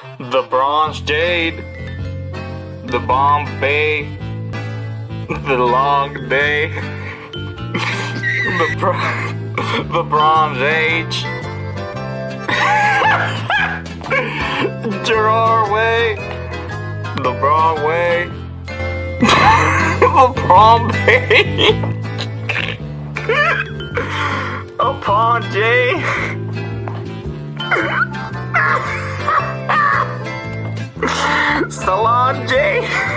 The Bronze Jade, the Bombay, the Long Day, the Bronze Age, Gerard the Broadway, the Bombay, upon J. Salon J.